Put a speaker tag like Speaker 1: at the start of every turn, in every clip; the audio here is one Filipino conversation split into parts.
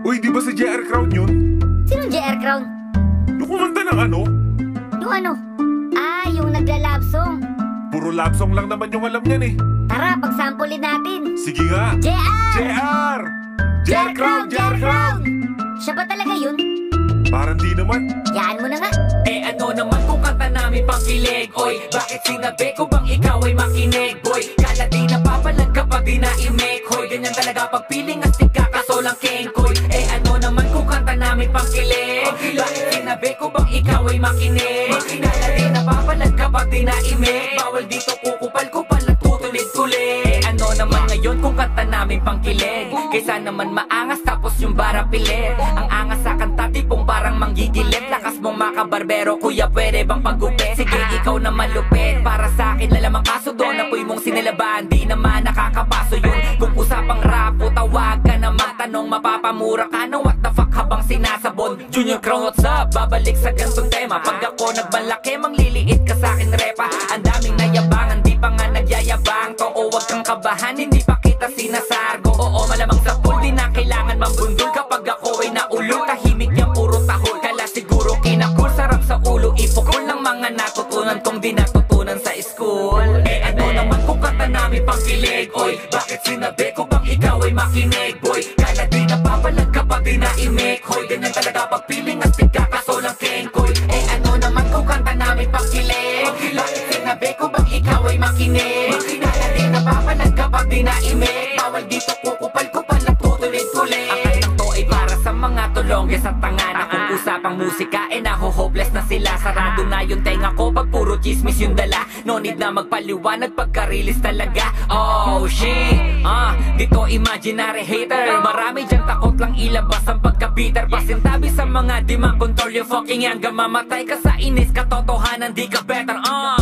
Speaker 1: Uy, di ba si JR Crown yun?
Speaker 2: Sinong JR Crown?
Speaker 1: Yung kumanta ng ano?
Speaker 2: Yung ano? Ah, yung nagla-love song.
Speaker 1: Puro love song lang naman yung alam niyan eh.
Speaker 2: Tara, pagsampulin natin.
Speaker 1: Sige nga.
Speaker 2: JR!
Speaker 1: JR! JR Crown! JR Crown!
Speaker 2: Siya ba talaga yun?
Speaker 1: Parang di naman.
Speaker 2: Yaan mo na nga.
Speaker 3: Eh ano naman kung kanta namin pangkilig? Oy, bakit sinabi ko bang ikaw ay makinig? Boy, kala di napapalag kapag di na-i-make. Hoy, ganyan talaga pagpiling astig ka kaso lang kengkoy. Eh ano naman kung kanta namin pangkilig? Bakit sinabi ko bang ikaw ay makinig? Kala di napapalag kapag di na-i-make. Bawal dito kukupal-kupal at tutulit-tulit. Eh ano naman ngayon kung kanta namin pangkilig? Kaysa naman maangas tapos yung bara pilit. Ang angas sa kanta tipong parang manggigilip. Lakas mong makabarbero, kuya pwede bang paggupit? Sige ikaw na malupit, para sa akin lalamang kaso doon. Apoy mong sinilaban, di naman nakakapaso yun. Kung usapang rapo, tawag ka na magtanong. Mapapamura ka na what the fuck habang sinasabon. Junior Crown, what's up? Babalik sa gantong tema. Pag ako nagmalaki, mangliliit ka sa akin repa. Ang daming nayabangan, di pa nga nagyayabang to. O wag kang kabahan, hindi pa kita sinasargo. Oo malamang sa pool, di na kailangan mambundol. Kapag ako ay naulol, tahimik niyang puro tahol. Kala siguro kinakul, sarap sa ulo. Ipukul ng mga natutunan kong di natutunan sa school. Eh ano naman kung kanta namin pangkilig? Oy, bakit sinabi ko bang ikaw ay makinig? Boy, kala di napapalag kapag di na-i-make. Hoy, ganyan talaga pagpiling astig ka kaso lang kengkoy. Eh ano naman kung kanta namin pangkilig? Bakit sinabi ko bang ikaw ay makinig? Kala di napapalag kapag di na-i-make. Bawal dito kukupal-kupal at tutulit-tulit. Ang kantang to ay para sa mga tulongge sa tangana. Kung usapang musika eh naho-hopeless na sila. Sarado na yung tenga ko pag puro chismis yung dala. No need na magpaliwanag pagka-release talaga. Oh shit, dito imaginary hater. Marami dyan takot lang ilabas ang pagka-bitter. Pasintabi sa mga di makontrol yung fucking hanggang mamatay ka sa inis. Katotohanan di ka better.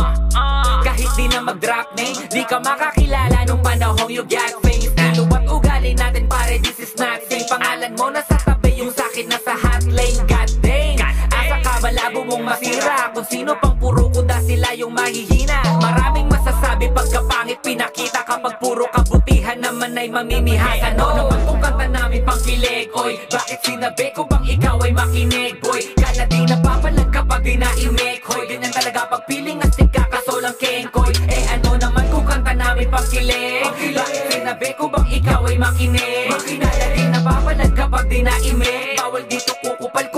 Speaker 3: Kahit di na mag-drop name, di ka makakilala nung panahong you got face. Iluwat ugali natin pare, this is not safe. Pangalan mo nasa tabi, yung sakit nasa hot lane. God damn, asa ka malabo mong masira. Kung sino pang puro kuda sila yung mahihina. Maraming masasabi pagkapangit pinakita. Kapag puro kabutihan naman ay mamimihasa. Ano naman kung kanta namin pangkilig? Oy, bakit sinabi ko bang ikaw ay makinig? Boy, kala di napapalag kapag di na-i-make. Hoy, ganyan talaga pagpiling astig ka kaso lang kengkoy. Eh ano naman kung kanta namin pangkilig? Bakit sinabi ko bang ikaw ay makinig? Kala di napapalag kapag di na-i-make. Bawal dito kukupal